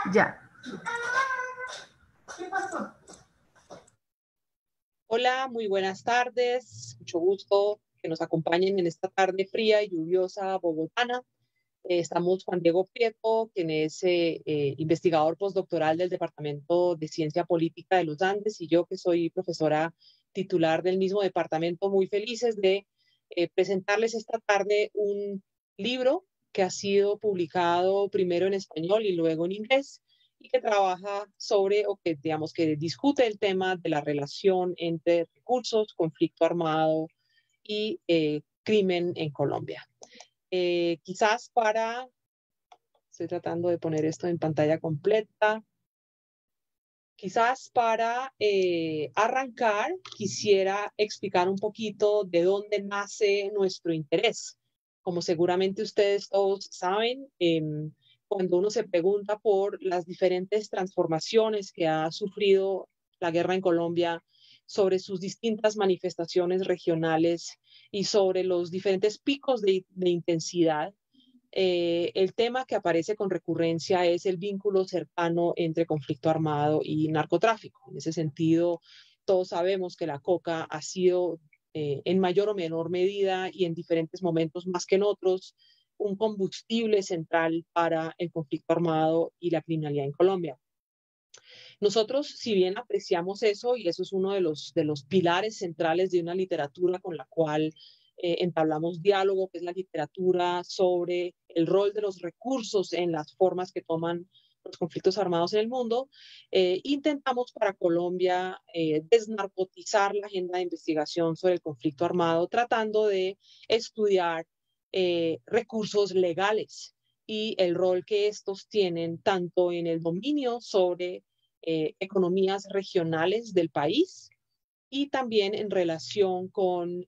Ya. Hola, muy buenas tardes. Mucho gusto que nos acompañen en esta tarde fría y lluviosa bogotana. Estamos Juan Diego Prieto, quien es investigador postdoctoral del Departamento de Ciencia Política de los Andes, y yo, que soy profesora titular del mismo departamento, muy felices de presentarles esta tarde un libro que ha sido publicado primero en español y luego en inglés, y que trabaja sobre, o que digamos que discute el tema de la relación entre recursos, conflicto armado y crimen en Colombia. Quizás estoy tratando de poner esto en pantalla completa. Quizás para arrancar, quisiera explicar un poquito de dónde nace nuestro interés. Como seguramente ustedes todos saben, cuando uno se pregunta por las diferentes transformaciones que ha sufrido la guerra en Colombia, sobre sus distintas manifestaciones regionales y sobre los diferentes picos de intensidad, el tema que aparece con recurrencia es el vínculo cercano entre conflicto armado y narcotráfico. En ese sentido, todos sabemos que la coca ha sido, en mayor o menor medida y en diferentes momentos más que en otros, un combustible central para el conflicto armado y la criminalidad en Colombia. Nosotros, si bien apreciamos eso, y eso es uno de los pilares centrales de una literatura con la cual entablamos diálogo, que es la literatura sobre el rol de los recursos en las formas que toman los conflictos armados en el mundo, intentamos para Colombia desnarcotizar la agenda de investigación sobre el conflicto armado, tratando de estudiar recursos legales y el rol que estos tienen tanto en el dominio sobre economías regionales del país, y también en relación con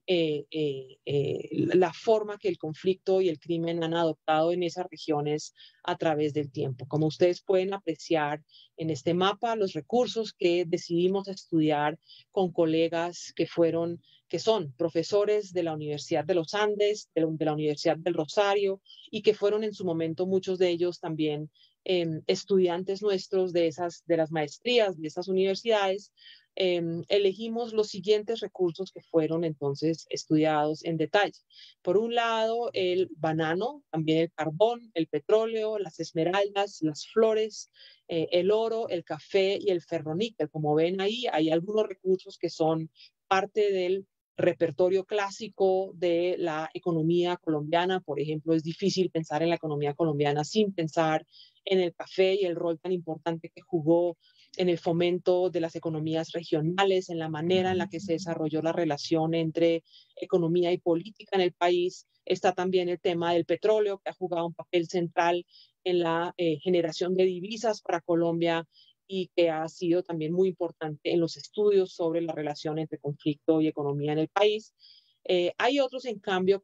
la forma que el conflicto y el crimen han adoptado en esas regiones a través del tiempo. Como ustedes pueden apreciar en este mapa, los recursos que decidimos estudiar con colegas que son profesores de la Universidad de los Andes, de la Universidad del Rosario, y que fueron en su momento muchos de ellos también estudiantes nuestros de las maestrías de esas universidades. Elegimos los siguientes recursos que fueron entonces estudiados en detalle. Por un lado, el banano, también el carbón, el petróleo, las esmeraldas, las flores, el oro, el café y el ferroníquel. Como ven ahí, hay algunos recursos que son parte del repertorio clásico de la economía colombiana. Por ejemplo, es difícil pensar en la economía colombiana sin pensar en el café y el rol tan importante que jugó en el fomento de las economías regionales, en la manera en la que se desarrolló la relación entre economía y política en el país. Está también el tema del petróleo, que ha jugado un papel central en la generación de divisas para Colombia y que ha sido también muy importante en los estudios sobre la relación entre conflicto y economía en el país. Hay otros, en cambio,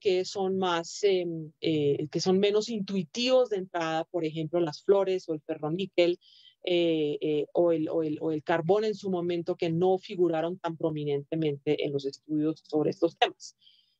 que son menos intuitivos de entrada, por ejemplo, las flores o el ferroníquel, o el carbón en su momento, que no figuraron tan prominentemente en los estudios sobre estos temas.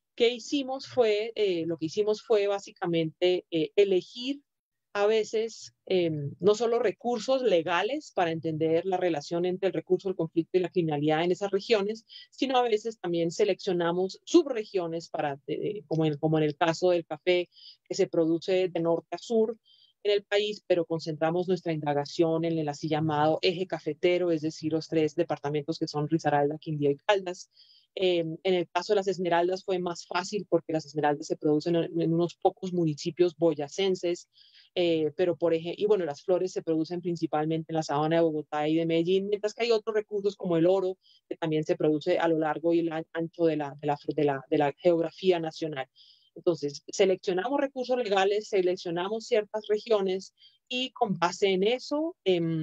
Lo que hicimos fue básicamente elegir a veces no solo recursos legales para entender la relación entre el recurso, el conflicto y la criminalidad en esas regiones, sino a veces también seleccionamos subregiones como en el caso del café, que se produce de norte a sur en el país, pero concentramos nuestra indagación en el así llamado eje cafetero, es decir, los tres departamentos que son Risaralda, Quindío y Caldas. En el caso de las esmeraldas fue más fácil porque las esmeraldas se producen en unos pocos municipios boyacenses, pero por ejemplo, y bueno, las flores se producen principalmente en la sabana de Bogotá y de Medellín, mientras que hay otros recursos como el oro, que también se produce a lo largo y el ancho de la geografía nacional. Entonces, seleccionamos recursos legales, seleccionamos ciertas regiones y con base en eso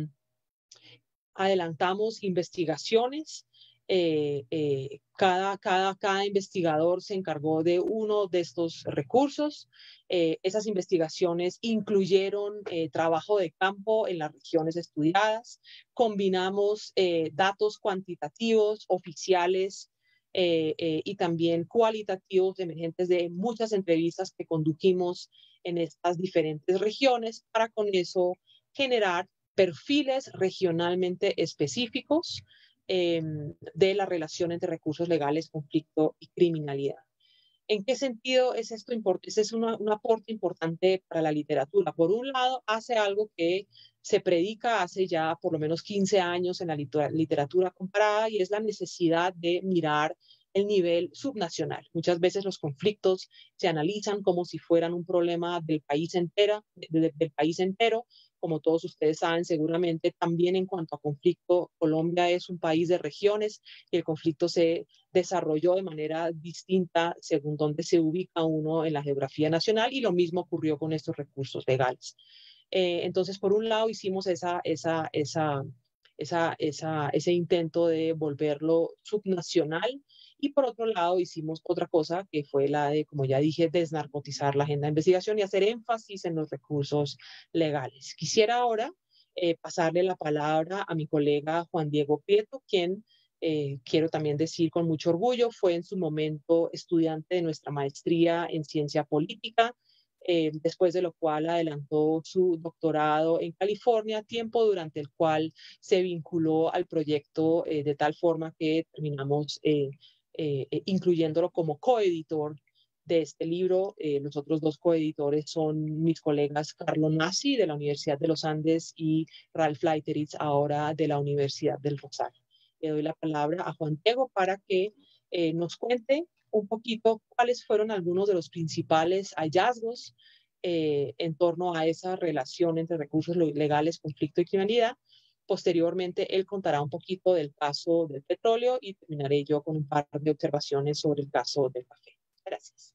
adelantamos investigaciones. Cada investigador se encargó de uno de estos recursos. Esas investigaciones incluyeron trabajo de campo en las regiones estudiadas. Combinamos datos cuantitativos, oficiales, y también cualitativos emergentes de muchas entrevistas que condujimos en estas diferentes regiones, para con eso generar perfiles regionalmente específicos de la relación entre recursos legales, conflicto y criminalidad. ¿En qué sentido es esto importante? Ese es un aporte importante para la literatura. Por un lado, hace algo que se predica hace ya por lo menos 15 años en la literatura comparada, y es la necesidad de mirar el nivel subnacional. Muchas veces los conflictos se analizan como si fueran un problema del país entero, del país entero. Como todos ustedes saben, seguramente también en cuanto a conflicto, Colombia es un país de regiones y el conflicto se desarrolló de manera distinta según dónde se ubica uno en la geografía nacional, y lo mismo ocurrió con estos recursos legales. Entonces, por un lado, hicimos ese intento de volverlo subnacional, y por otro lado hicimos otra cosa que fue la de, como ya dije, desnarcotizar la agenda de investigación y hacer énfasis en los recursos legales. Quisiera ahora pasarle la palabra a mi colega Juan Diego Prieto, quien quiero también decir con mucho orgullo, fue en su momento estudiante de nuestra maestría en ciencia política, después de lo cual adelantó su doctorado en California, tiempo durante el cual se vinculó al proyecto de tal forma que terminamos incluyéndolo como coeditor de este libro. Los otros dos coeditores son mis colegas Carlos Nassi de la Universidad de los Andes y Ralph Leiteritz, ahora de la Universidad del Rosario. Le doy la palabra a Juan Diego para que nos cuente un poquito cuáles fueron algunos de los principales hallazgos en torno a esa relación entre recursos legales, conflicto y criminalidad. Posteriormente, él contará un poquito del caso del petróleo y terminaré yo con un par de observaciones sobre el caso del café. Gracias.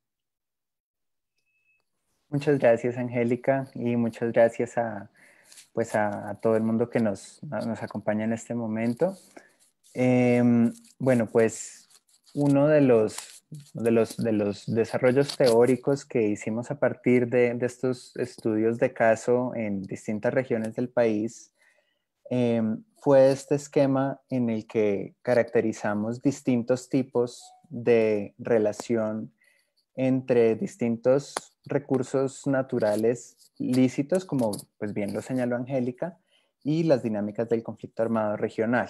Muchas gracias, Angélica, y muchas gracias pues a todo el mundo que nos acompaña en este momento. Bueno, pues uno de los desarrollos teóricos que hicimos a partir de estos estudios de caso en distintas regiones del país fue este esquema en el que caracterizamos distintos tipos de relación entre distintos recursos naturales lícitos, como pues bien lo señaló Angélica, y las dinámicas del conflicto armado regional.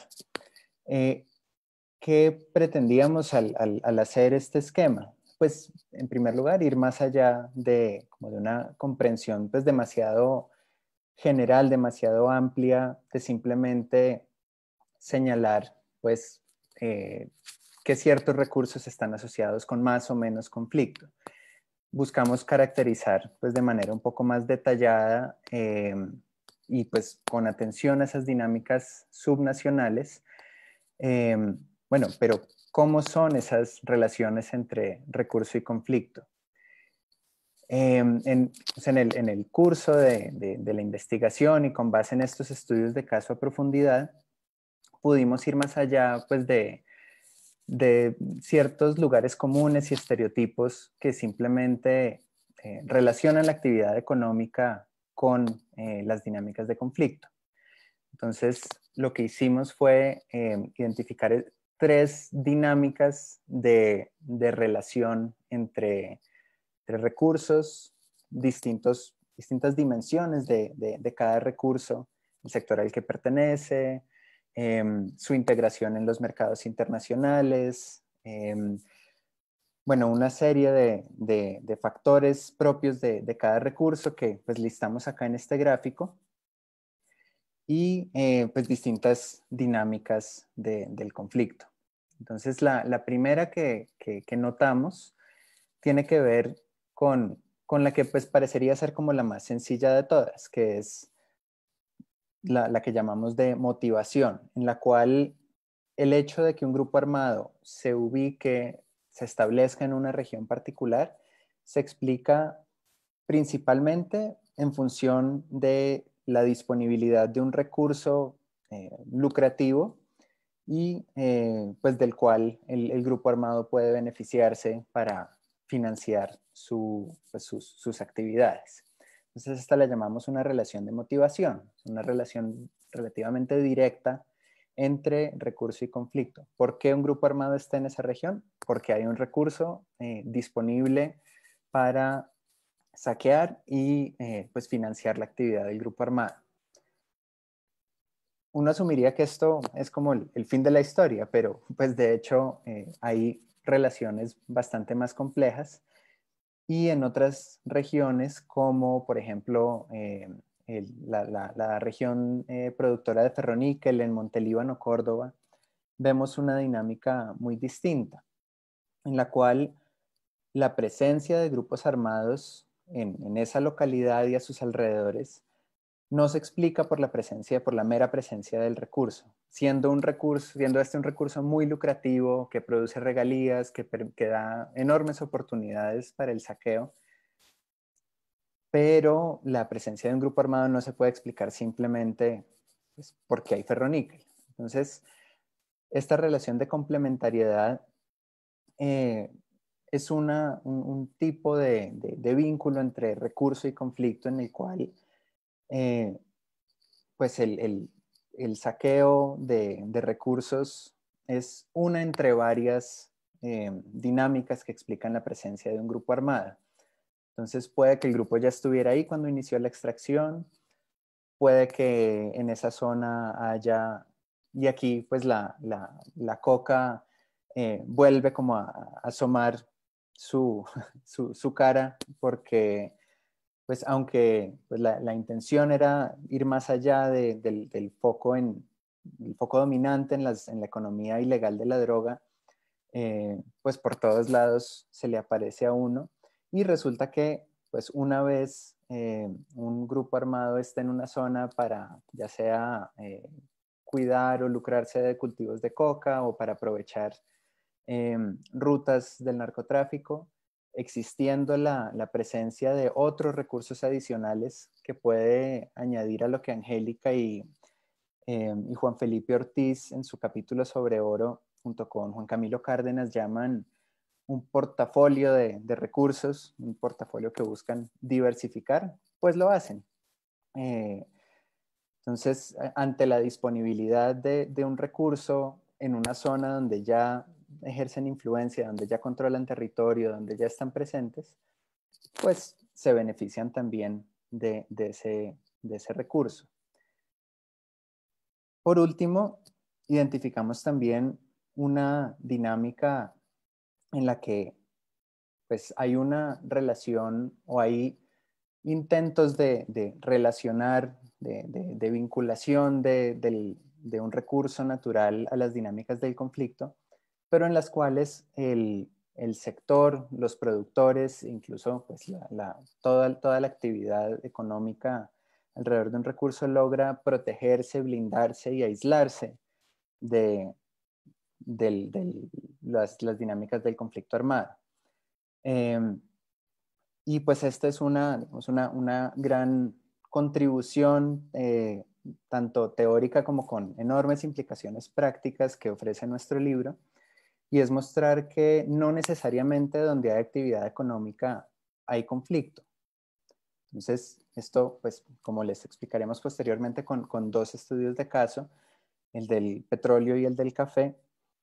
¿Qué pretendíamos al hacer este esquema? Pues, en primer lugar, ir más allá como de una comprensión pues demasiado general, demasiado amplia, de simplemente señalar pues que ciertos recursos están asociados con más o menos conflicto. Buscamos caracterizar pues de manera un poco más detallada y pues con atención a esas dinámicas subnacionales. Bueno, pero ¿cómo son esas relaciones entre recurso y conflicto? Pues en el curso de la investigación y con base en estos estudios de caso a profundidad, pudimos ir más allá pues de ciertos lugares comunes y estereotipos que simplemente relacionan la actividad económica con las dinámicas de conflicto. Entonces, lo que hicimos fue identificar tres dinámicas de relación entre recursos, distintas dimensiones de cada recurso, el sector al que pertenece, su integración en los mercados internacionales, bueno, una serie de factores propios de cada recurso que pues listamos acá en este gráfico, y pues distintas dinámicas del conflicto. Entonces, la primera que notamos tiene que ver con la que pues parecería ser como la más sencilla de todas, que es la que llamamos de motivación, en la cual el hecho de que un grupo armado se ubique, se establezca en una región particular, se explica principalmente en función de la disponibilidad de un recurso lucrativo y pues del cual el grupo armado puede beneficiarse para financiar pues sus actividades. Entonces esta la llamamos una relación de motivación, una relación relativamente directa entre recurso y conflicto. ¿Por qué un grupo armado está en esa región? Porque hay un recurso disponible para saquear y pues financiar la actividad del grupo armado. uno asumiría que esto es como el fin de la historia, pero pues de hecho hay relaciones bastante más complejas y en otras regiones como por ejemplo la región productora de ferroníquel en Montelíbano, Córdoba, vemos una dinámica muy distinta en la cual la presencia de grupos armados en esa localidad y a sus alrededores no se explica por la presencia, por la mera presencia del recurso, siendo este un recurso muy lucrativo que produce regalías, que da enormes oportunidades para el saqueo, pero la presencia de un grupo armado no se puede explicar simplemente pues, porque hay ferroníquel. Entonces, esta relación de complementariedad es un tipo de vínculo entre recurso y conflicto en el cual eh, pues el saqueo de recursos es una entre varias dinámicas que explican la presencia de un grupo armado. Entonces puede que el grupo ya estuviera ahí cuando inició la extracción, puede que en esa zona haya, y aquí pues la coca vuelve como a asomar su, su cara porque pues aunque pues, la intención era ir más allá del foco, el foco dominante en la economía ilegal de la droga, pues por todos lados se le aparece a uno y resulta que pues una vez un grupo armado está en una zona para ya sea cuidar o lucrarse de cultivos de coca o para aprovechar rutas del narcotráfico, existiendo la presencia de otros recursos adicionales que puede añadir a lo que Angélica y Juan Felipe Ortiz en su capítulo sobre oro, junto con Juan Camilo Cárdenas, llaman un portafolio de recursos, un portafolio que buscan diversificar, pues lo hacen. Eh, entonces, ante la disponibilidad de un recurso en una zona donde ya ejercen influencia, donde ya controlan territorio, donde ya están presentes, pues se benefician también de ese recurso. Por último, identificamos también una dinámica en la que pues, hay una relación o hay intentos de relacionar, de vinculación de un recurso natural a las dinámicas del conflicto, pero en las cuales el sector, los productores, incluso pues, toda la actividad económica alrededor de un recurso logra protegerse, blindarse y aislarse de, las dinámicas del conflicto armado. Y pues esta es una gran contribución, tanto teórica como con enormes implicaciones prácticas que ofrece nuestro libro, y es mostrar que no necesariamente donde hay actividad económica hay conflicto. Entonces, esto, pues, como les explicaremos posteriormente con dos estudios de caso, el del petróleo y el del café,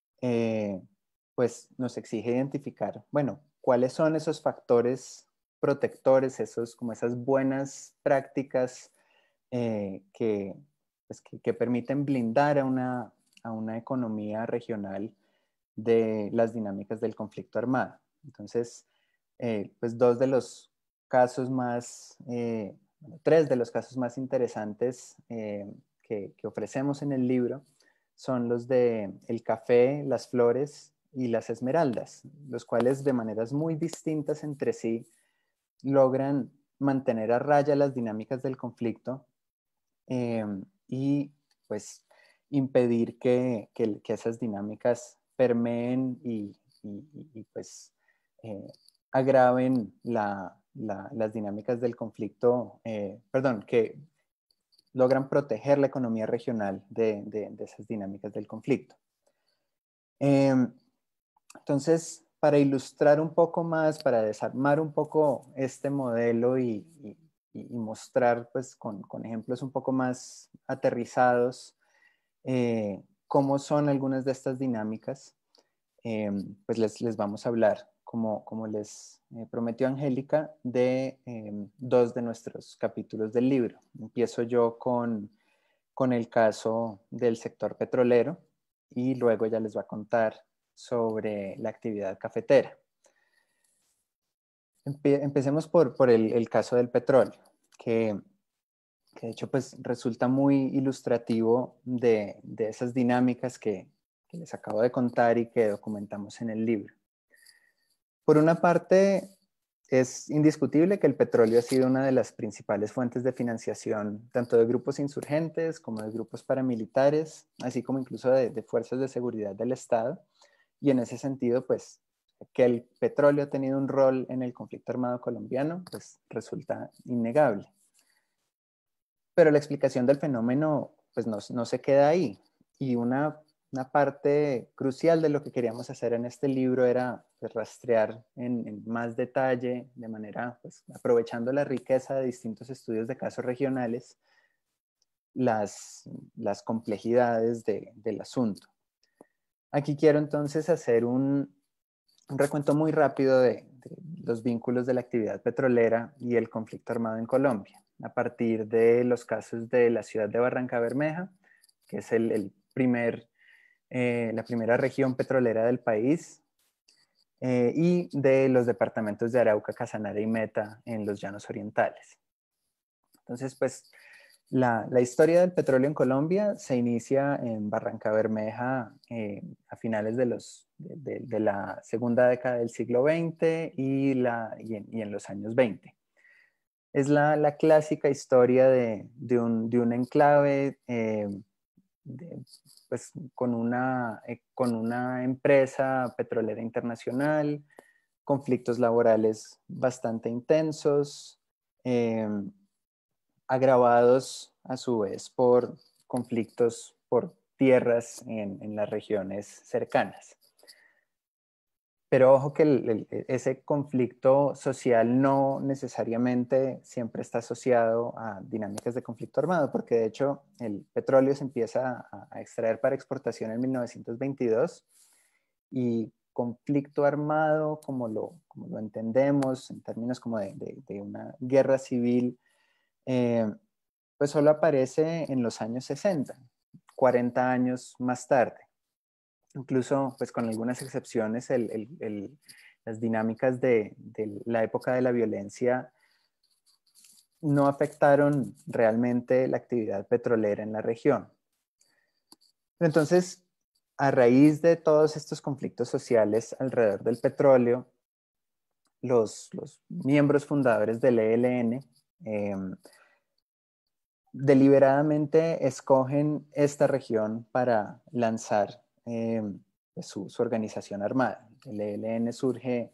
pues nos exige identificar, bueno, cuáles son esos factores protectores, como esas buenas prácticas pues, que permiten blindar a una economía regional de las dinámicas del conflicto armado. Entonces, pues dos de los casos más, tres de los casos más interesantes que ofrecemos en el libro son los de el café, las flores y las esmeraldas, los cuales de maneras muy distintas entre sí logran mantener a raya las dinámicas del conflicto eh, y pues impedir que esas dinámicas permeen pues agraven las dinámicas del conflicto, perdón, que logran proteger la economía regional de esas dinámicas del conflicto. Entonces, para ilustrar un poco más, para desarmar un poco este modelo y mostrar pues, con ejemplos un poco más aterrizados cómo son algunas de estas dinámicas, pues les vamos a hablar, como les prometió Angélica, de dos de nuestros capítulos del libro. Empiezo yo con con el caso del sector petrolero y luego ya les va a contar sobre la actividad cafetera. Empecemos por el caso del petróleo, que de hecho pues resulta muy ilustrativo de esas dinámicas que les acabo de contar y que documentamos en el libro. Por una parte, es indiscutible que el petróleo ha sido una de las principales fuentes de financiación tanto de grupos insurgentes como de grupos paramilitares, así como incluso de fuerzas de seguridad del Estado. Y en ese sentido, pues, que el petróleo ha tenido un rol en el conflicto armado colombiano, pues resulta innegable. Pero la explicación del fenómeno, pues, no se queda ahí. Y una parte crucial de lo que queríamos hacer en este libro era pues, rastrear en más detalle, de manera, pues, aprovechando la riqueza de distintos estudios de casos regionales, las complejidades del asunto. Aquí quiero entonces hacer un recuento muy rápido de los vínculos de la actividad petrolera y el conflicto armado en Colombia, a partir de los casos de la ciudad de Barrancabermeja, que es la primera región petrolera del país, y de los departamentos de Arauca, Casanare y Meta en los llanos orientales. Entonces, pues, la historia del petróleo en Colombia se inicia en Barrancabermeja a finales de la segunda década del siglo XX y en los años 20. Es la clásica historia de un enclave pues, con una empresa petrolera internacional, conflictos laborales bastante intensos, agravados a su vez por conflictos por tierras en las regiones cercanas. Pero ojo que ese conflicto social no necesariamente siempre está asociado a dinámicas de conflicto armado, porque de hecho el petróleo se empieza a extraer para exportación en 1922 y conflicto armado, como lo entendemos en términos como de una guerra civil, pues solo aparece en los años 60, 40 años más tarde. Incluso, pues con algunas excepciones, las dinámicas de la época de la violencia no afectaron realmente la actividad petrolera en la región. Entonces, a raíz de todos estos conflictos sociales alrededor del petróleo, los miembros fundadores del ELN deliberadamente escogen esta región para lanzar su organización armada. El ELN surge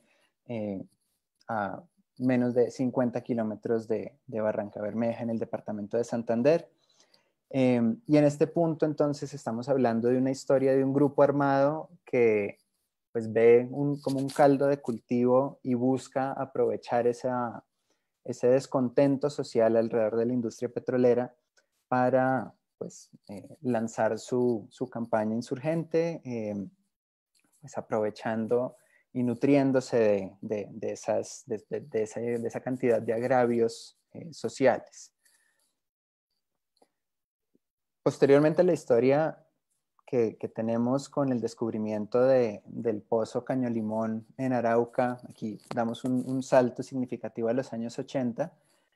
a menos de 50 kilómetros de Barrancabermeja, en el departamento de Santander. Y en este punto, entonces, estamos hablando de una historia de un grupo armado que pues, ve como un caldo de cultivo y busca aprovechar ese descontento social alrededor de la industria petrolera para pues, lanzar su campaña insurgente, pues, aprovechando y nutriéndose de esa cantidad de agravios sociales. Posteriormente, la historia que tenemos con el descubrimiento del pozo Caño Limón en Arauca, aquí damos un salto significativo a los años 80,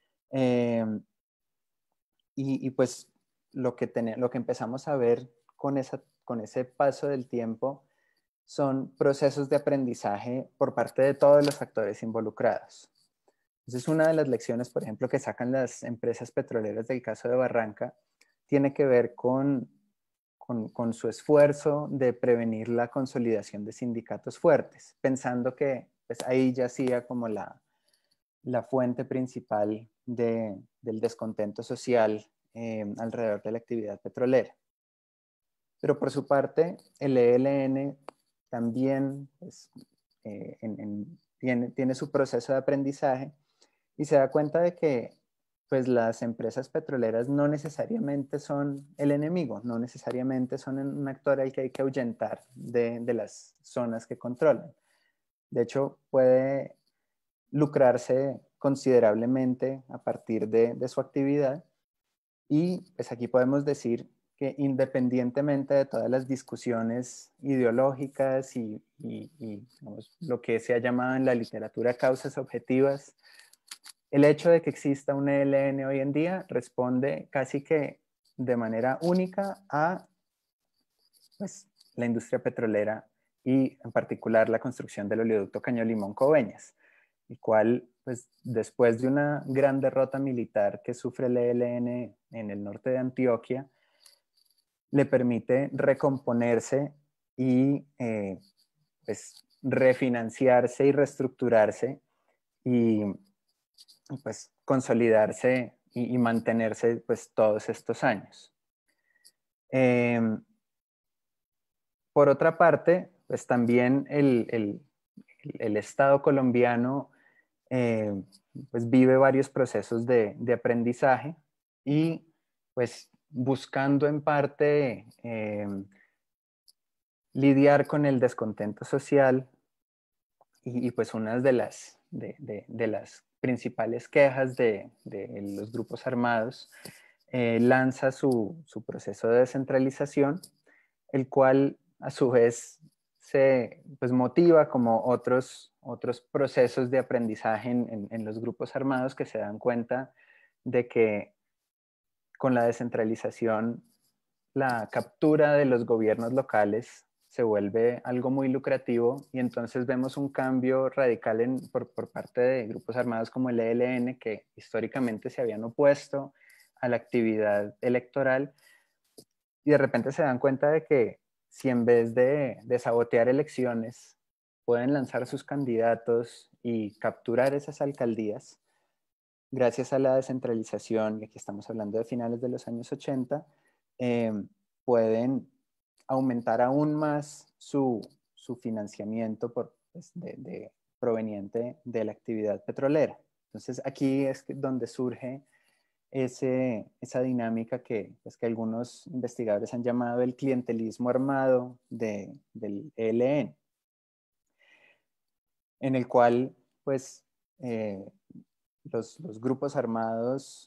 y pues lo que empezamos a ver con ese paso del tiempo son procesos de aprendizaje por parte de todos los actores involucrados. Esa es una de las lecciones, por ejemplo, que sacan las empresas petroleras del caso de Barranca, tiene que ver con su esfuerzo de prevenir la consolidación de sindicatos fuertes, pensando que pues, ahí yacía como la fuente principal del descontento social alrededor de la actividad petrolera. Pero por su parte, el ELN también pues, tiene su proceso de aprendizaje y se da cuenta de que pues, las empresas petroleras no necesariamente son el enemigo, no necesariamente son un actor al que hay que ahuyentar de las zonas que controlan. De hecho, puede lucrarse considerablemente a partir de su actividad Y pues aquí podemos decir que independientemente de todas las discusiones ideológicas digamos, lo que se ha llamado en la literatura causas objetivas, el hecho de que exista un ELN hoy en día responde casi que de manera única a pues, la industria petrolera y en particular la construcción del oleoducto Caño Limón-Coveñas, el cual, pues, después de una gran derrota militar que sufre el ELN en el norte de Antioquia, le permite recomponerse y pues, refinanciarse y reestructurarse y pues, consolidarse y mantenerse pues, todos estos años. Por otra parte, pues también el Estado colombiano eh, pues vive varios procesos de aprendizaje y pues buscando en parte lidiar con el descontento social pues una de las principales quejas de los grupos armados lanza su proceso de descentralización, el cual a su vez se pues, motiva como otros procesos de aprendizaje en los grupos armados que se dan cuenta de que con la descentralización la captura de los gobiernos locales se vuelve algo muy lucrativo y entonces vemos un cambio radical por parte de grupos armados como el ELN que históricamente se habían opuesto a la actividad electoral y de repente se dan cuenta de que si en vez de sabotear elecciones pueden lanzar sus candidatos y capturar esas alcaldías, gracias a la descentralización, y aquí estamos hablando de finales de los años 80, eh, pueden aumentar aún más su financiamiento pues, proveniente de la actividad petrolera. Entonces aquí es donde surge esa dinámica pues, que algunos investigadores han llamado el clientelismo armado del ELN, en el cual pues, los grupos armados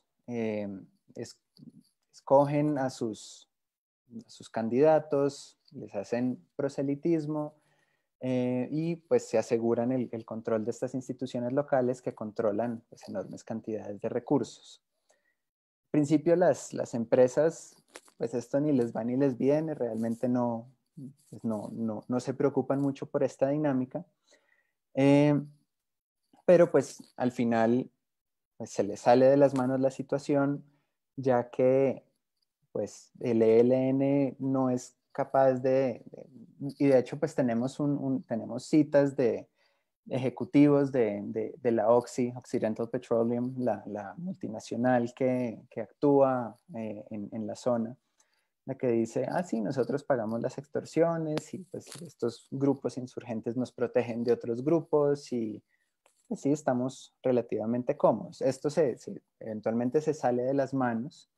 escogen a sus candidatos, les hacen proselitismo y pues se aseguran el control de estas instituciones locales que controlan pues, enormes cantidades de recursos. Al principio las empresas, pues esto ni les va ni les viene, realmente pues no se preocupan mucho por esta dinámica, pero pues al final pues, se les sale de las manos la situación, ya que pues el ELN no es capaz y de hecho pues tenemos citas de ejecutivos de la Oxy, Occidental Petroleum, la multinacional que actúa en la zona, la que dice, sí, nosotros pagamos las extorsiones y pues estos grupos insurgentes nos protegen de otros grupos y pues, sí, estamos relativamente cómodos. Esto eventualmente se sale de las manos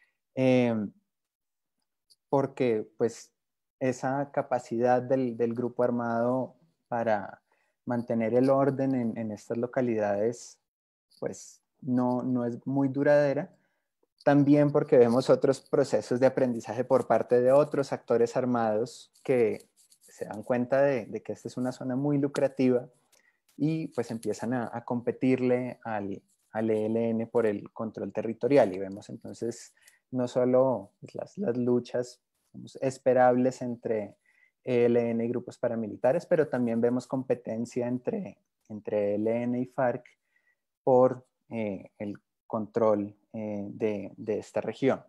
porque pues esa capacidad del grupo armado para mantener el orden en estas localidades pues no es muy duradera. También porque vemos otros procesos de aprendizaje por parte de otros actores armados que se dan cuenta de que esta es una zona muy lucrativa y pues empiezan a competirle al ELN por el control territorial y vemos entonces no solo pues, las luchas digamos, esperables entre ELN y grupos paramilitares, pero también vemos competencia entre ELN y FARC por el control de esta región.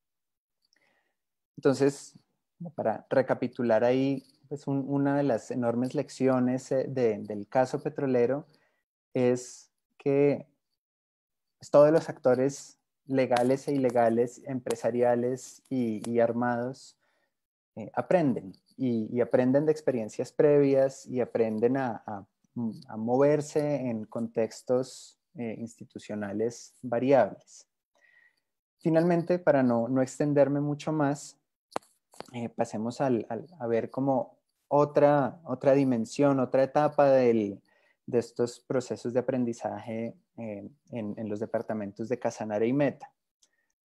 Entonces, para recapitular ahí, pues una de las enormes lecciones del caso petrolero es que pues, todos los actores legales e ilegales, empresariales y armados aprenden y aprenden de experiencias previas y aprenden a moverse en contextos institucionales variables. Finalmente, para no extenderme mucho más, pasemos a ver como otra dimensión, otra etapa de estos procesos de aprendizaje en los departamentos de Casanare y Meta.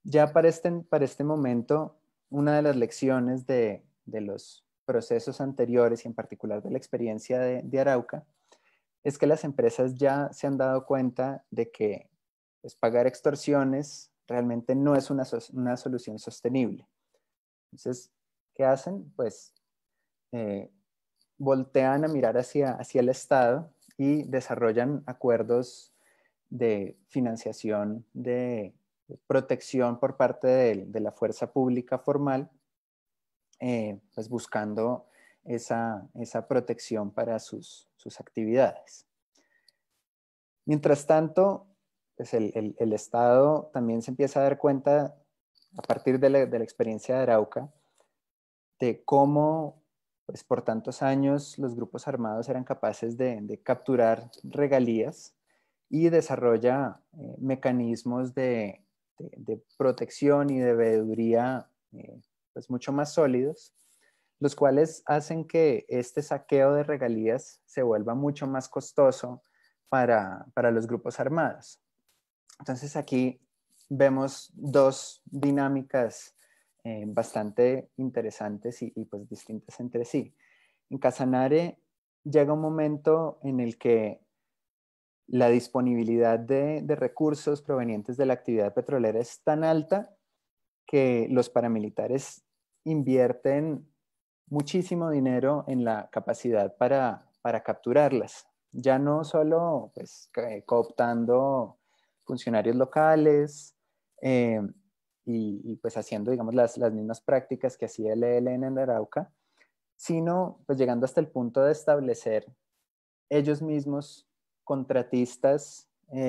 Ya para este momento, una de las lecciones de los procesos anteriores y en particular de la experiencia de Arauca es que las empresas ya se han dado cuenta de que pues, pagar extorsiones realmente no es una solución sostenible. Entonces, ¿qué hacen? Pues eh, voltean a mirar hacia el Estado y desarrollan acuerdos de financiación, de protección por parte de la fuerza pública formal, pues buscando esa protección para sus actividades. Mientras tanto, pues el Estado también se empieza a dar cuenta, a partir de la experiencia de Arauca, de cómo pues, por tantos años los grupos armados eran capaces de capturar regalías y desarrolla mecanismos de protección y de veeduría pues mucho más sólidos, los cuales hacen que este saqueo de regalías se vuelva mucho más costoso para los grupos armados. Entonces aquí vemos dos dinámicas bastante interesantes y pues distintas entre sí. En Casanare llega un momento en el que la disponibilidad de recursos provenientes de la actividad petrolera es tan alta que los paramilitares invierten muchísimo dinero en la capacidad para capturarlas. Ya no solo pues, cooptando funcionarios locales eh, pues haciendo, digamos, las mismas prácticas que hacía el ELN en Arauca, sino pues llegando hasta el punto de establecer ellos mismos contratistas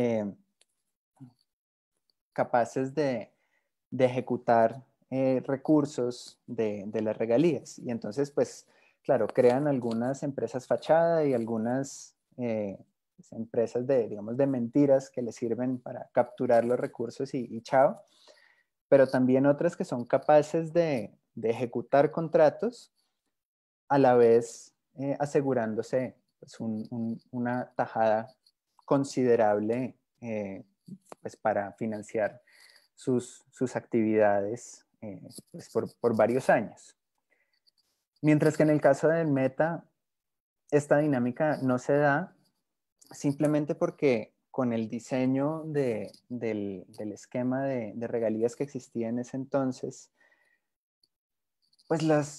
capaces de ejecutar recursos de las regalías. Y entonces, pues, claro, crean algunas empresas fachada y algunas pues, empresas digamos, de mentiras que les sirven para capturar los recursos y chao, pero también otras que son capaces de ejecutar contratos a la vez asegurándose pues, una tajada considerable pues, para financiar sus actividades pues por varios años. Mientras que en el caso del Meta, esta dinámica no se da simplemente porque con el diseño del esquema de regalías que existía en ese entonces, pues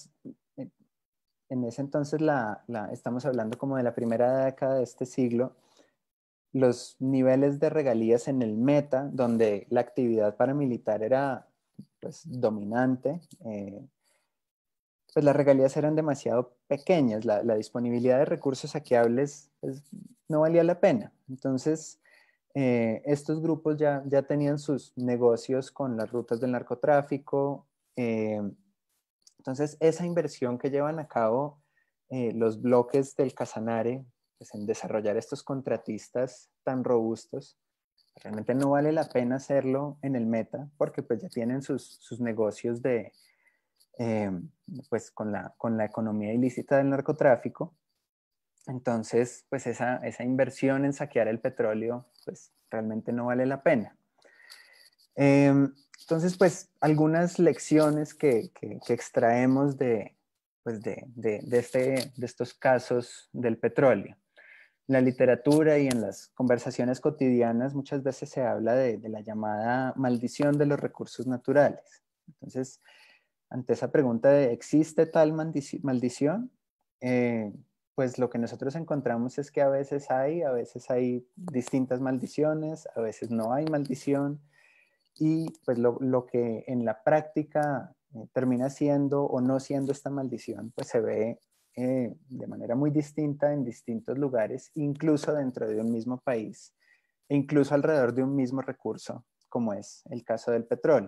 en ese entonces estamos hablando como de la primera década de este siglo, los niveles de regalías en el Meta, donde la actividad paramilitar era pues, dominante, pues las regalías eran demasiado pequeñas, la disponibilidad de recursos saqueables pues, no valía la pena. Entonces, estos grupos ya tenían sus negocios con las rutas del narcotráfico. Entonces, esa inversión que llevan a cabo los bloques del Casanare, pues, en desarrollar estos contratistas tan robustos, realmente no vale la pena hacerlo en el Meta porque pues ya tienen sus negocios eh, pues con la economía ilícita del narcotráfico. Entonces, pues esa inversión en saquear el petróleo, pues realmente no vale la pena. Entonces, pues algunas lecciones que extraemos pues de estos casos del petróleo. En la literatura y en las conversaciones cotidianas muchas veces se habla de la llamada maldición de los recursos naturales. Entonces, ante esa pregunta de ¿existe tal maldición? Eh, pues lo que nosotros encontramos es que a veces hay distintas maldiciones, a veces no hay maldición, y pues lo que en la práctica termina siendo o no siendo esta maldición, pues se ve de manera muy distinta en distintos lugares, incluso dentro de un mismo país, e incluso alrededor de un mismo recurso, como es el caso del petróleo.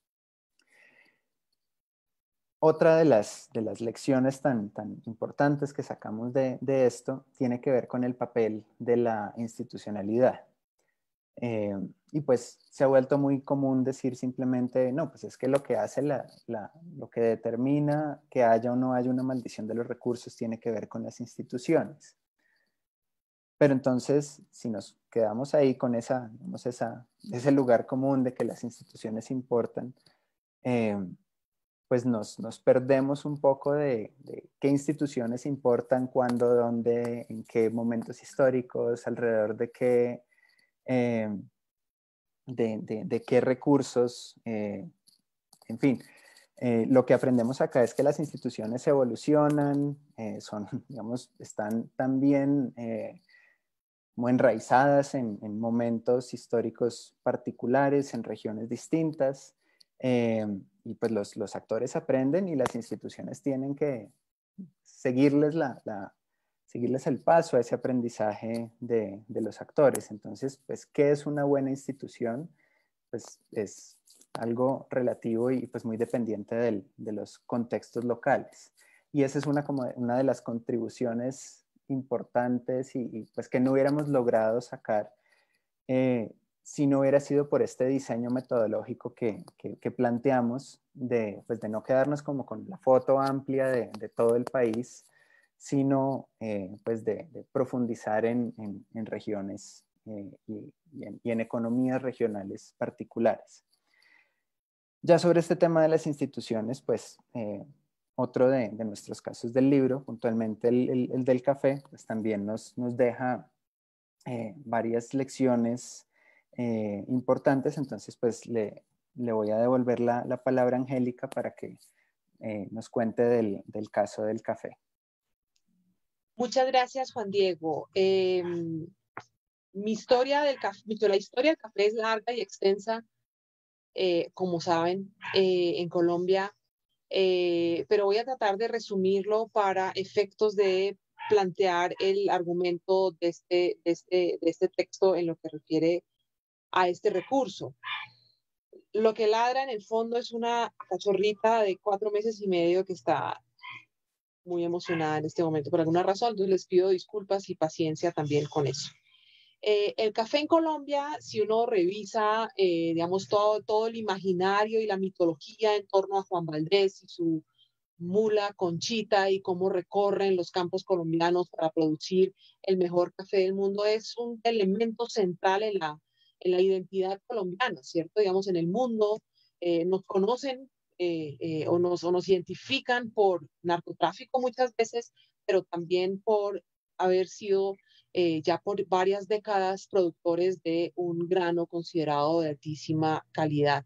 Otra de las lecciones tan importantes que sacamos de esto tiene que ver con el papel de la institucionalidad. Y pues se ha vuelto muy común decir simplemente, no, pues es que lo que hace lo que determina que haya o no haya una maldición de los recursos tiene que ver con las instituciones. Pero entonces, si nos quedamos ahí con digamos, ese lugar común de que las instituciones importan, pues nos perdemos un poco de qué instituciones importan, cuándo, dónde, en qué momentos históricos, alrededor de qué, eh, de qué recursos, en fin. Lo que aprendemos acá es que las instituciones evolucionan, digamos, están también como enraizadas en momentos históricos particulares, en regiones distintas, y pues los actores aprenden y las instituciones tienen que seguirles, seguirles el paso a ese aprendizaje de los actores. Entonces, pues, ¿qué es una buena institución? Pues es algo relativo y pues muy dependiente de los contextos locales. Y esa es como una de las contribuciones importantes y pues que no hubiéramos logrado sacar si no hubiera sido por este diseño metodológico que planteamos pues de no quedarnos como con la foto amplia de todo el país, sino pues de profundizar en regiones y en economías regionales particulares. Ya sobre este tema de las instituciones, pues otro de nuestros casos del libro, puntualmente el del café, pues también nos deja varias lecciones importantes. Entonces, pues le voy a devolver la palabra a Angélica para que nos cuente del caso del café. Muchas gracias, Juan Diego. Mi historia del café, la historia del café es larga y extensa, como saben, en Colombia, pero voy a tratar de resumirlo para efectos de plantear el argumento de este texto en lo que refiere a este recurso. Lo que ladra en el fondo es una cachorrita de 4 meses y medio que está muy emocionada en este momento por alguna razón, entonces les pido disculpas y paciencia también con eso. El café en Colombia, si uno revisa, digamos, todo el imaginario y la mitología en torno a Juan Valdés y su mula Conchita y cómo recorren los campos colombianos para producir el mejor café del mundo, es un elemento central en la identidad colombiana, ¿cierto? Digamos, en el mundo nos conocen o nos identifican por narcotráfico muchas veces, pero también por haber sido ya por varias décadas productores de un grano considerado de altísima calidad.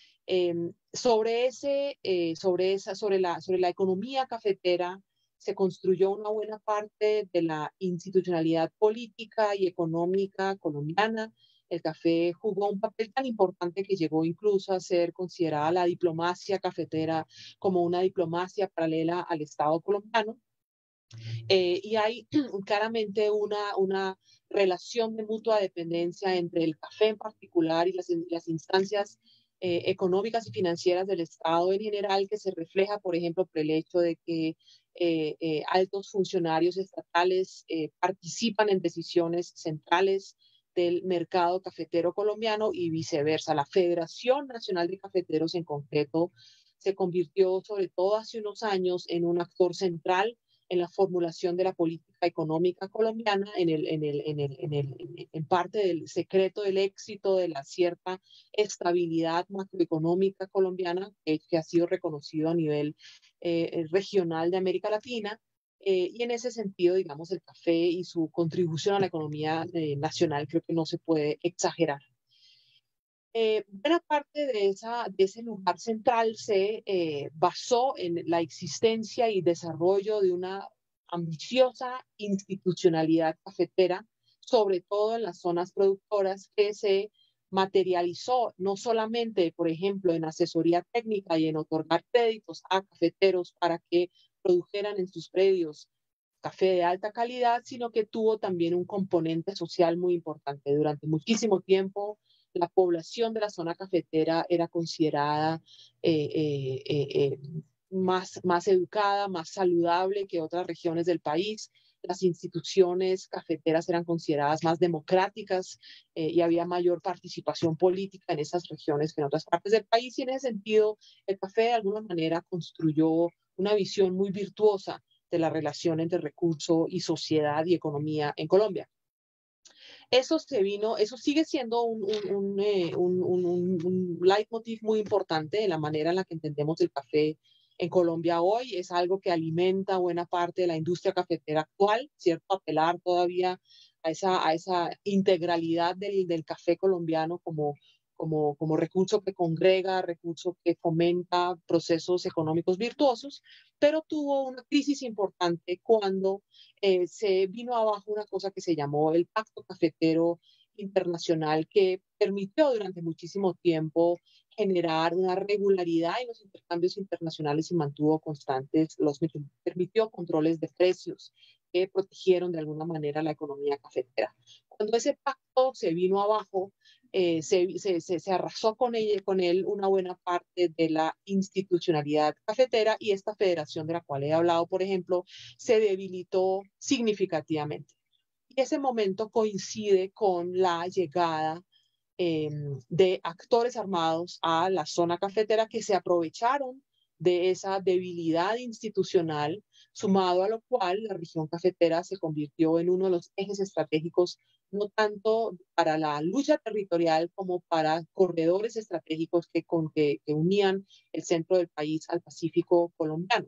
Sobre la economía cafetera se construyó una buena parte de la institucionalidad política y económica colombiana. El café jugó un papel tan importante que llegó incluso a ser considerada la diplomacia cafetera como una diplomacia paralela al Estado colombiano. Y hay claramente una relación de mutua dependencia entre el café en particular y las instancias económicas y financieras del Estado en general, que se refleja, por ejemplo, por el hecho de que altos funcionarios estatales participan en decisiones centrales del mercado cafetero colombiano y viceversa. La Federación Nacional de Cafeteros en concreto se convirtió, sobre todo hace unos años, en un actor central en la formulación de la política económica colombiana, en parte del secreto del éxito de la cierta estabilidad macroeconómica colombiana, que ha sido reconocido a nivel regional de América Latina. Y en ese sentido, digamos, el café y su contribución a la economía nacional creo que no se puede exagerar. Buena parte de ese lugar central se basó en la existencia y desarrollo de una ambiciosa institucionalidad cafetera, sobre todo en las zonas productoras, que se materializó no solamente, por ejemplo, en asesoría técnica y en otorgar créditos a cafeteros para que produjeran en sus predios café de alta calidad, sino que tuvo también un componente social muy importante. Durante muchísimo tiempo, la población de la zona cafetera era considerada más educada, más saludable que otras regiones del país. Las instituciones cafeteras eran consideradas más democráticas y había mayor participación política en esas regiones que en otras partes del país. Y en ese sentido, el café de alguna manera construyó una visión muy virtuosa de la relación entre recurso y sociedad y economía en Colombia. Eso sigue siendo un leitmotiv muy importante de la manera en la que entendemos el café en Colombia hoy. Es algo que alimenta buena parte de la industria cafetera actual, ¿cierto? Apelar todavía a esa integralidad del café colombiano como recurso que congrega, recurso que fomenta procesos económicos virtuosos, pero tuvo una crisis importante cuando se vino abajo una cosa que se llamó el Pacto Cafetero Internacional, que permitió durante muchísimo tiempo generar una regularidad en los intercambios internacionales y mantuvo constantes, permitió controles de precios que protegieron de alguna manera la economía cafetera. Cuando ese pacto se vino abajo, se arrasó con él una buena parte de la institucionalidad cafetera y esta federación de la cual he hablado, por ejemplo, se debilitó significativamente. Y ese momento coincide con la llegada de actores armados a la zona cafetera que se aprovecharon de esa debilidad institucional, sumado a lo cual la región cafetera se convirtió en uno de los ejes estratégicos, no tanto para la lucha territorial como para corredores estratégicos que unían el centro del país al Pacífico colombiano.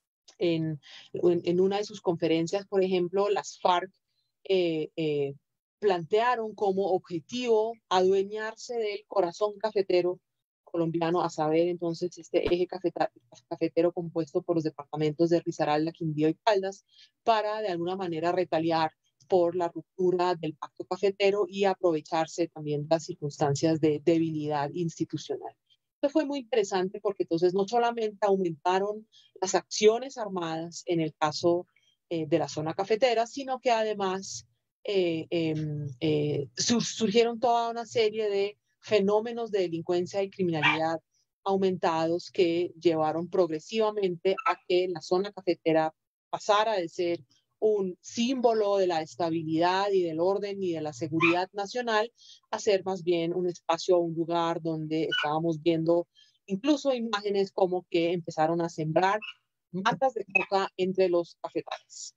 En una de sus conferencias, por ejemplo, las FARC plantearon como objetivo adueñarse del corazón cafetero colombiano, a saber, entonces, este eje cafetero compuesto por los departamentos de Risaralda, Quindío y Caldas, para de alguna manera retaliar por la ruptura del pacto cafetero y aprovecharse también de las circunstancias de debilidad institucional. Esto fue muy interesante porque entonces no solamente aumentaron las acciones armadas en el caso de la zona cafetera, sino que además surgieron toda una serie de fenómenos de delincuencia y criminalidad aumentados que llevaron progresivamente a que la zona cafetera pasara de ser un símbolo de la estabilidad y del orden y de la seguridad nacional a ser más bien un espacio, un lugar donde estábamos viendo incluso imágenes como que empezaron a sembrar matas de coca entre los cafetales.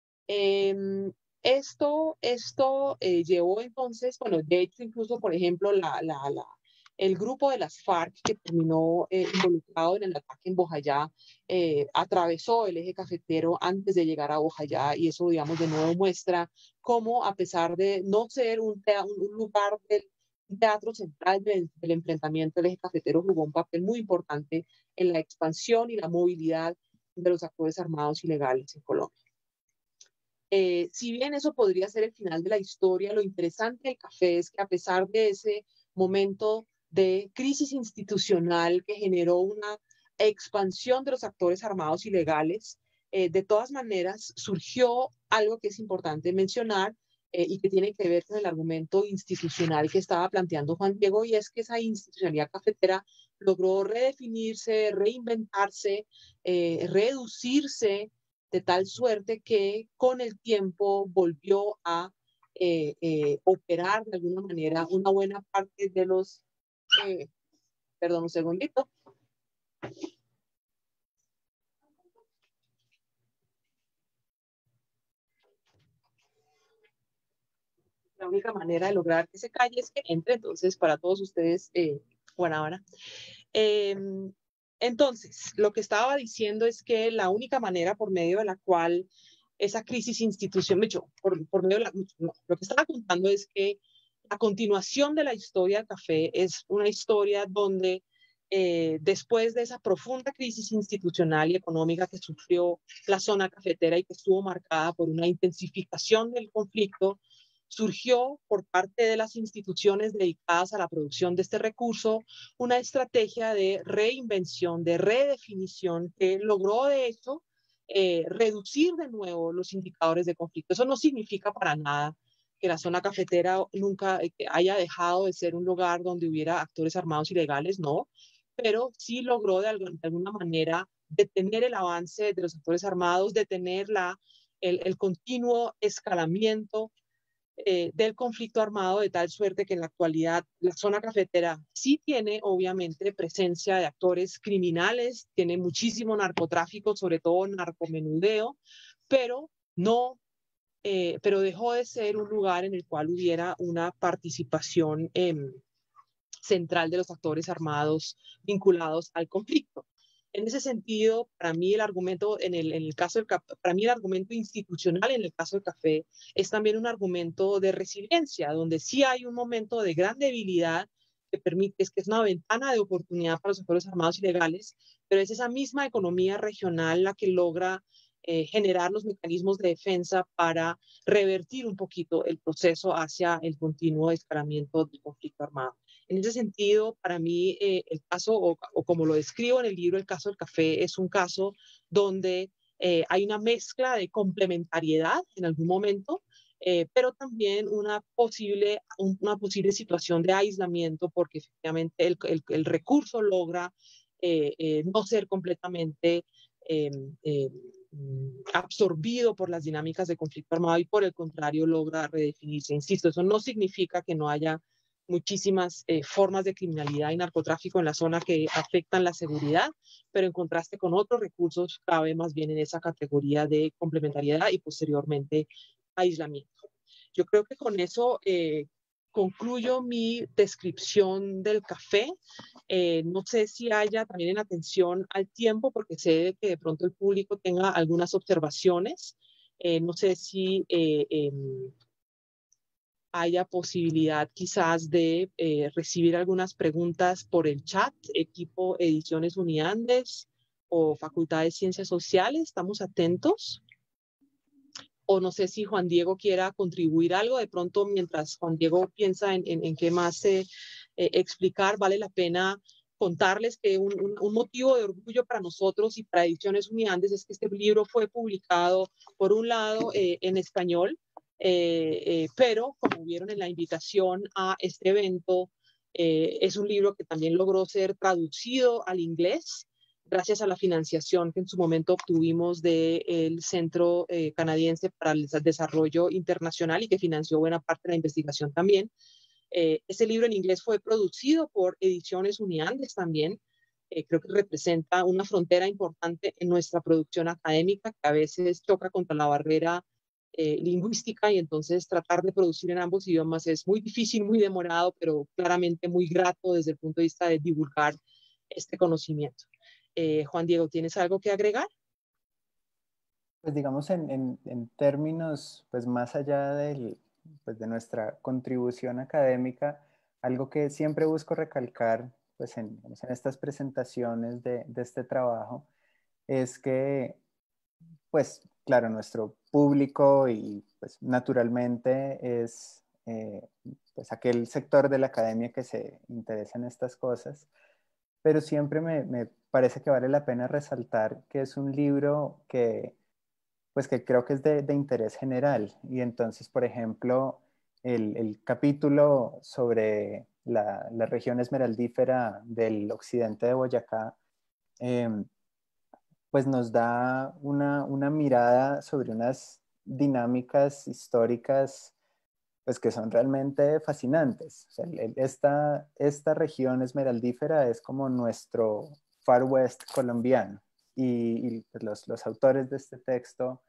Esto llevó entonces, bueno, de hecho incluso, por ejemplo, el grupo de las FARC que terminó involucrado en el ataque en Bojayá atravesó el eje cafetero antes de llegar a Bojayá y eso, digamos, de nuevo muestra cómo a pesar de no ser un lugar del teatro central del enfrentamiento, el eje cafetero jugó un papel muy importante en la expansión y la movilidad de los actores armados ilegales en Colombia. Si bien eso podría ser el final de la historia, lo interesante del café es que a pesar de ese momento de crisis institucional que generó una expansión de los actores armados ilegales, de todas maneras surgió algo que es importante mencionar y que tiene que ver con el argumento institucional que estaba planteando Juan Diego, y es que esa institucionalidad cafetera logró redefinirse, reinventarse, reducirse de tal suerte que con el tiempo volvió a operar de alguna manera una buena parte de los... perdón, un segundito. La única manera de lograr que se calle es que entre, entonces, para todos ustedes, Guanábana. Entonces, lo que estaba diciendo es que la única manera por medio de la cual esa crisis institucional, por medio de lo que estaba contando es que la continuación de la historia del café es una historia donde después de esa profunda crisis institucional y económica que sufrió la zona cafetera y que estuvo marcada por una intensificación del conflicto, surgió por parte de las instituciones dedicadas a la producción de este recurso una estrategia de reinvención, de redefinición que logró de hecho reducir de nuevo los indicadores de conflicto. Eso no significa para nada que la zona cafetera nunca haya dejado de ser un lugar donde hubiera actores armados ilegales, no, pero sí logró de alguna manera detener el avance de los actores armados, detener el continuo escalamiento del conflicto armado, de tal suerte que en la actualidad la zona cafetera sí tiene obviamente presencia de actores criminales, tiene muchísimo narcotráfico, sobre todo narcomenudeo, pero no pero dejó de ser un lugar en el cual hubiera una participación central de los actores armados vinculados al conflicto. En ese sentido, para mí el argumento en el caso del café, para mí el argumento institucional en el caso del café es también un argumento de resiliencia, donde sí hay un momento de gran debilidad que permite, es que es una ventana de oportunidad para los actores armados ilegales, pero es esa misma economía regional la que logra generar los mecanismos de defensa para revertir un poquito el proceso hacia el continuo escalamiento del conflicto armado. En ese sentido, para mí, el caso, o como lo describo en el libro, el caso del café es un caso donde hay una mezcla de complementariedad en algún momento, pero también una posible situación de aislamiento, porque efectivamente el recurso logra no ser completamente eh, eh, absorbido por las dinámicas de conflicto armado y por el contrario logra redefinirse. Insisto, eso no significa que no haya muchísimas formas de criminalidad y narcotráfico en la zona que afectan la seguridad, pero en contraste con otros recursos cabe más bien en esa categoría de complementariedad y posteriormente aislamiento. Yo creo que con eso concluyo mi descripción del café. No sé si haya también en atención al tiempo, porque sé que de pronto el público tenga algunas observaciones. No sé si haya posibilidad quizás de recibir algunas preguntas por el chat, equipo Ediciones Uniandes o Facultad de Ciencias Sociales. Estamos atentos. O no sé si Juan Diego quiera contribuir algo. De pronto, mientras Juan Diego piensa en qué más explicar, vale la pena contarles que un motivo de orgullo para nosotros y para Ediciones Uniandes es que este libro fue publicado, por un lado, en español, pero como vieron en la invitación a este evento, es un libro que también logró ser traducido al inglés gracias a la financiación que en su momento obtuvimos del Centro Canadiense para el Desarrollo Internacional y que financió buena parte de la investigación también. Este libro en inglés fue producido por Ediciones Uniandes también. Creo que representa una frontera importante en nuestra producción académica que a veces choca contra la barrera lingüística y entonces tratar de producir en ambos idiomas es muy difícil, muy demorado, pero claramente muy grato desde el punto de vista de divulgar este conocimiento. Juan Diego, ¿tienes algo que agregar? Pues digamos en términos, pues más allá pues de nuestra contribución académica, algo que siempre busco recalcar pues en estas presentaciones de este trabajo es que pues claro, nuestro público y pues naturalmente es pues aquel sector de la academia que se interesa en estas cosas, pero siempre me parece que vale la pena resaltar que es un libro que pues que creo que es de interés general. Y entonces, por ejemplo, el capítulo sobre la región esmeraldífera del occidente de Boyacá, eh, pues nos da una mirada sobre unas dinámicas históricas pues que son realmente fascinantes. O sea, esta región esmeraldífera es como nuestro Far West colombiano y pues los autores de este texto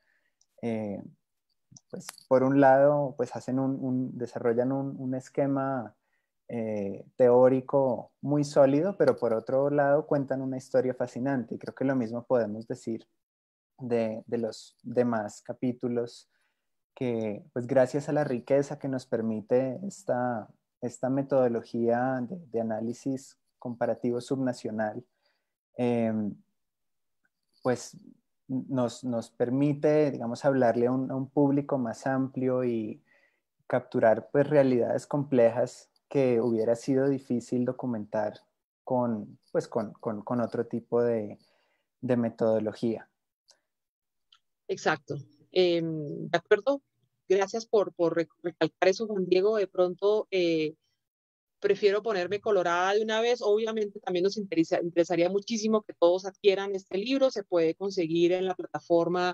pues por un lado, pues hacen desarrollan un esquema teórico muy sólido, pero por otro lado cuentan una historia fascinante. Y creo que lo mismo podemos decir de los demás capítulos, que pues gracias a la riqueza que nos permite esta metodología de análisis comparativo subnacional, eh, pues nos permite, digamos, hablarle a un público más amplio y capturar pues realidades complejas que hubiera sido difícil documentar pues, con otro tipo de metodología. Exacto. De acuerdo. Gracias por recalcar eso, Juan Diego. De pronto, prefiero ponerme colorada de una vez. Obviamente también nos interesaría muchísimo que todos adquieran este libro. Se puede conseguir en la plataforma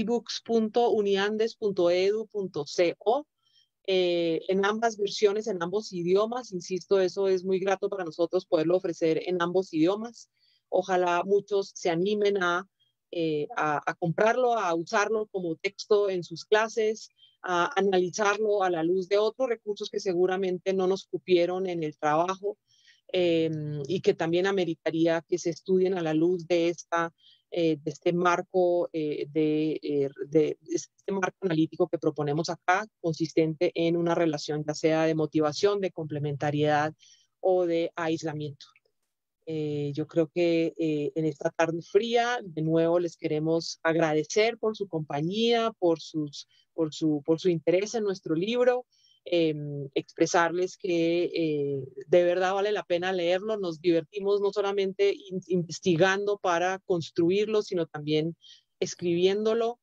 ebooks.uniandes.edu.co en ambas versiones, en ambos idiomas. Insisto, eso es muy grato para nosotros poderlo ofrecer en ambos idiomas. Ojalá muchos se animen a a comprarlo, a usarlo como texto en sus clases, a analizarlo a la luz de otros recursos que seguramente no nos cupieron en el trabajo, y que también ameritaría que se estudien a la luz de este marco, de este marco analítico que proponemos acá, consistente en una relación ya sea de motivación, de complementariedad o de aislamiento. Yo creo que en esta tarde fría, de nuevo les queremos agradecer por su compañía, por su interés en nuestro libro, expresarles que de verdad vale la pena leerlo. Nos divertimos no solamente investigando para construirlo, sino también escribiéndolo.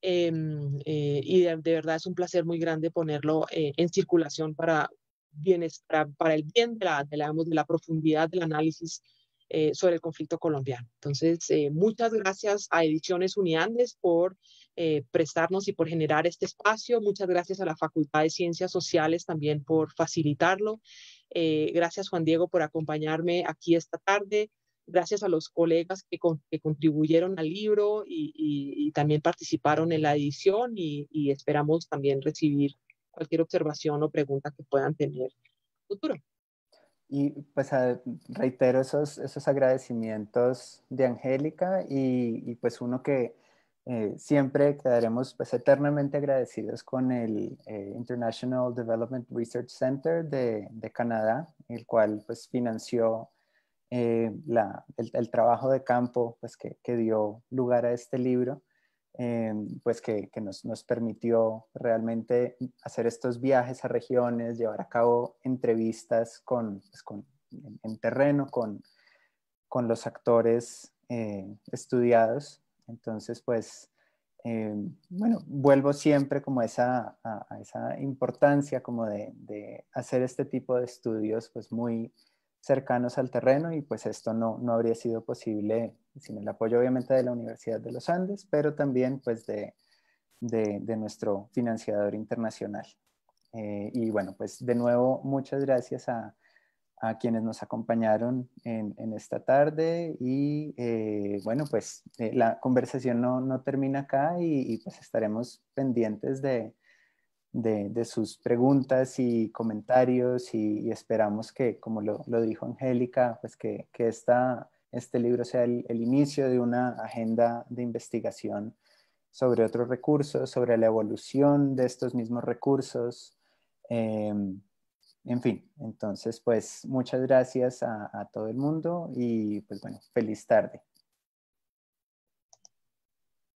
Y de verdad es un placer muy grande ponerlo en circulación para el bien de la profundidad del análisis sobre el conflicto colombiano. Entonces, muchas gracias a Ediciones Uniandes por prestarnos y por generar este espacio. Muchas gracias a la Facultad de Ciencias Sociales también por facilitarlo. Gracias, Juan Diego, por acompañarme aquí esta tarde. Gracias a los colegas que contribuyeron al libro y también participaron en la edición y esperamos también recibir cualquier observación o pregunta que puedan tener en el futuro. Y pues reitero esos agradecimientos de Angélica y pues uno que siempre quedaremos pues eternamente agradecidos con el International Development Research Center de Canadá, el cual pues financió el trabajo de campo pues que dio lugar a este libro. Pues que nos permitió realmente hacer estos viajes a regiones, llevar a cabo entrevistas en terreno con los actores estudiados. Entonces, pues, bueno, vuelvo siempre como a esa importancia como de hacer este tipo de estudios pues muy cercanos al terreno y pues esto no habría sido posible sin el apoyo obviamente de la Universidad de los Andes, pero también pues de nuestro financiador internacional. Y bueno, pues de nuevo muchas gracias a quienes nos acompañaron en esta tarde y bueno, pues la conversación no termina acá y pues estaremos pendientes de sus preguntas y comentarios y esperamos que, como lo dijo Angélica, pues que este libro sea el inicio de una agenda de investigación sobre otros recursos, sobre la evolución de estos mismos recursos. En fin, entonces pues muchas gracias a todo el mundo y pues bueno, feliz tarde.